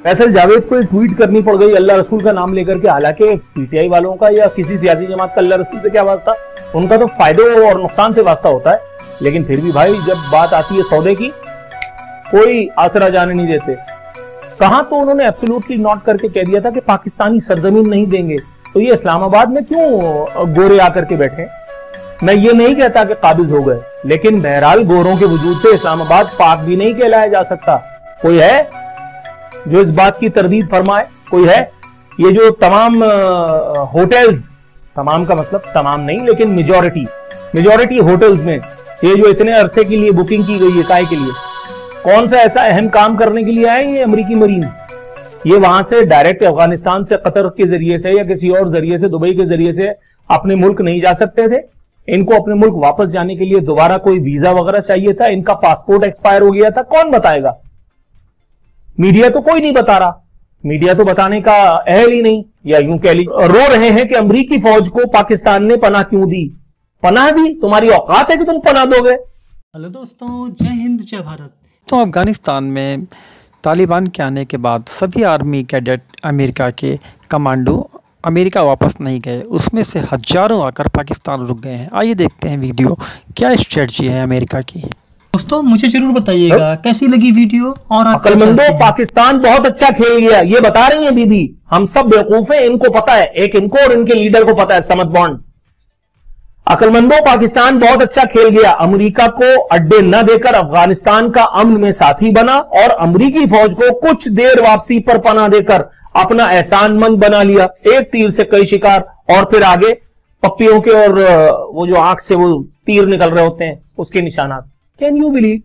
फैसल जावेद को ट्वीट करनी पड़ गई अल्लाह रसूल का नाम लेकर के, हालांकि पीटीआई वालों का या किसी सियासी जमात का अल्लाह रसूल से क्या वास्ता, उनका तो फायदे और नुकसान से वास्ता होता है। लेकिन फिर भी भाई जब बात आती है सौदे की, कोई आसरा जाने नहीं देते। कहां तो उन्होंने एब्सोल्युटली नोट करके कह दिया था कि पाकिस्तानी सरजमीन नहीं देंगे, तो ये इस्लामाबाद में क्यों गोरे आकर के बैठे? मैं ये नहीं कहता कि काबिज हो गए, लेकिन बहरहाल गोरों के वजूद से इस्लामाबाद पाक भी नहीं कहलाया जा सकता। कोई है जो इस बात की तरदीद फरमाए? कोई है? ये जो तमाम होटल्स, तमाम का मतलब तमाम नहीं लेकिन मेजॉरिटी होटल्स में ये जो इतने अरसे के लिए बुकिंग की गई है, काय के लिए? कौन सा ऐसा अहम काम करने के लिए आए ये अमेरिकी मरीन्स? ये वहां से डायरेक्ट अफगानिस्तान से, कतर के जरिए से या किसी और जरिए से, दुबई के जरिए से अपने मुल्क नहीं जा सकते थे? इनको अपने मुल्क वापस जाने के लिए दोबारा कोई वीजा वगैरह चाहिए था? इनका पासपोर्ट एक्सपायर हो गया था? कौन बताएगा? मीडिया तो कोई नहीं बता रहा, मीडिया तो बताने का अहल ही नहीं, या यूं कह ली रो रहे हैं कि अमरीकी फौज को पाकिस्तान ने पनाह क्यों दी? पनाह दी? तुम्हारी औकात है कि तुम पनाह दोगे? हेलो दोस्तों, जय हिंद जय भारत। तो अफगानिस्तान में तालिबान के आने के बाद सभी आर्मी कैडेट अमेरिका के कमांडो अमेरिका वापस नहीं गए, उसमें से हजारों आकर पाकिस्तान रुक गए हैं। आइए देखते हैं वीडियो, क्या स्ट्रेटजी है अमेरिका की। दोस्तों मुझे जरूर बताइएगा कैसी लगी वीडियो। और अकलमंदो, पाकिस्तान बहुत अच्छा खेल गया ये बता रही है बीबी। हम सब बेवकूफ हैं, इनको पता है, एक इनको और इनके लीडर को पता है, समद बॉन्ड। अकलमंदो, पाकिस्तान बहुत अच्छा खेल गया, अमेरिका को अड्डे न देकर अफगानिस्तान का अमन में साथी बना और अमेरिकी फौज को कुछ देर वापसी पर पनाह देकर अपना एहसानमंद बना लिया। एक तीर से कई शिकार, और फिर आगे पप्पियों के और वो जो आंख से वो तीर निकल रहे होते हैं उसके निशानात। Can you believe?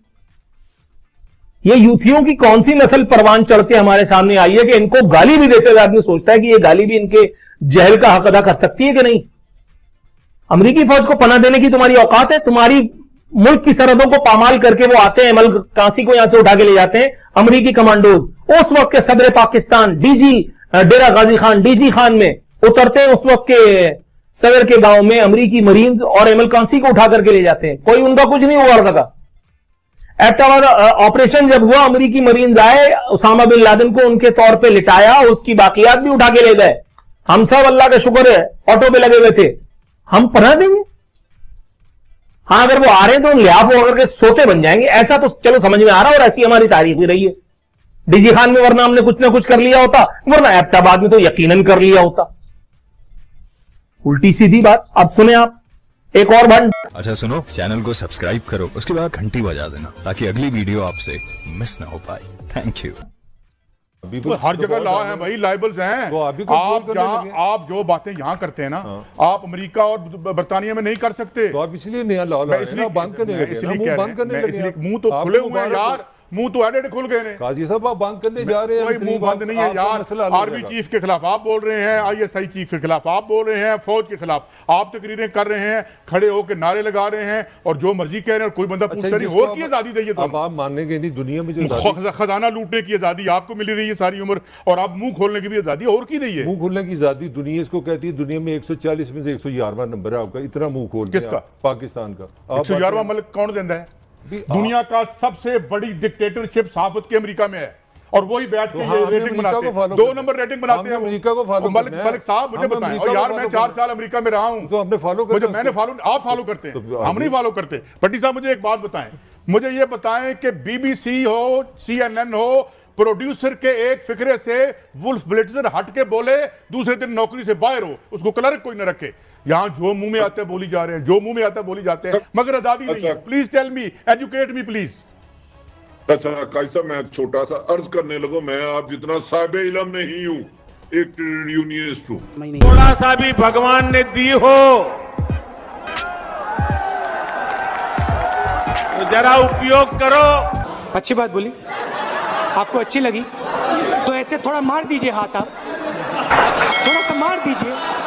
ये यूथियों की कौन सी नस्ल परवान चढ़ के हमारे सामने आई है कि इनको गाली भी देते हुए आदमी सोचता है कि ये गाली भी इनके जहल का हक अदा कर सकती है कि नहीं? अमेरिकी फौज को पनाह देने की तुम्हारी औकात है? तुम्हारी मुल्क की सरहदों को पामाल करके वो आते हैं, अमल कांसी को यहां से उठा के ले जाते हैं अमेरिकी कमांडोज। उस वक्त के सदर पाकिस्तान डीजी डेरा गाजी खान, डीजी खान में उतरते हैं, उस वक्त के सदर के गांव में अमेरिकी मरीन्स और एमएल कांसी को उठा करके ले जाते हैं। कोई उनका कुछ नहीं उगाड़ सका। एबटाबाद ऑपरेशन जब हुआ, अमेरिकी मरीन्स आए, उसामा बिन लादेन को उनके तौर पे लिटाया, उसकी बाकियात भी उठा के ले गए। हम सब अल्लाह का शुक्र है ऑटो पे लगे हुए थे। हम पनाह देंगे? हाँ, अगर वो आ रहे हैं तो लिहाफ होकर के सोते बन जाएंगे, ऐसा तो चलो समझ में आ रहा है, और ऐसी हमारी तारीख भी रही है। डीजी खान में वरना हमने कुछ ना कुछ कर लिया होता, वरना एबटाबाद में तो यकीनन कर लिया होता। उल्टी सीधी बात। अब सुने आप एक और भंड। अच्छा सुनो, चैनल को सब्सक्राइब करो, उसके बाद घंटी बजा देना ताकि अगली वीडियो आपसे मिस ना हो पाए। Thank you. तो हर जगह लॉ है भाई, लाइबल्स हैं। तो आप जो बातें यहाँ करते हैं ना, आप अमेरिका और बर्तानिया में नहीं कर सकते। तो आप इसलिए नया लॉ बंद करने लगे, मुंह तो खुले हुए हैं यार, मुंह तो एडेड खुल गए हैं। काजी साहब आप बंद करने जा रहे हैं। कोई मुंह बंद नहीं है यार। आर्मी चीफ के खिलाफ आप बोल रहे हैं, आईएसआई चीफ के खिलाफ आप बोल रहे हैं, फौज के खिलाफ आप तकरीरें कर रहे हैं, खड़े होकर नारे लगा रहे हैं और जो मर्जी कह रहे हैं। कोई बंदा पूछता नहीं और की आजादी देगी तो आप मानेंगे नहीं। दुनिया में जो खजाना लूटने की आजादी आपको मिली रही है सारी उम्र, और आप मुंह खोलने की भी आजादी और की दी है। मुंह खोलने की आजादी दुनिया इसको कहती है। दुनिया में 140 में से 111वां नंबर है आपका। इतना मुंह खोल किसका? पाकिस्तान का। 111वां मुल्क कौन देता है? दुनिया का सबसे बड़ी डिक्टेटरशिप सहाफत के अमेरिका में है, और वही बैठ के ये रेटिंग बनाते हैं, 2 नंबर रेटिंग बनाते हैं अमेरिका को फॉलो। मलिक साहब मुझे बताएं, और यार मैं 4 साल अमेरिका में रहा हूं, तो हमने फॉलो मुझे मैंने फॉलो, आप फॉलो करते हैं, हम नहीं फॉलो करते। भट्टी साहब मुझे एक बात बताएं, मुझे ये बताएं कि बीबीसी हो, CNN हो, प्रोड्यूसर के एक फिक्रे से वुल्फ ब्लिट्जर हट के बोले, दूसरे दिन नौकरी से बाहर हो, उसको क्लर्क कोई न रखे। यहाँ जो मुंह में आते बोली जा रहे हैं, जो मुंह में आता बोली जाते हैं, मगर आजादी नहीं है। Please tell me, educate me please. अच्छा कैसा, मैं छोटा सा अर्ज करने लगो, मैं आप जितना साहिब इल्म नहीं हूँ, एक ट्रेड यूनियनिस्ट हूँ। थोड़ा सा भी भगवान ने दी हो तो जरा उपयोग करो। अच्छी बात बोली, आपको अच्छी लगी तो ऐसे थोड़ा मार दीजिए हाथ, आप थोड़ा सा मार दीजिए।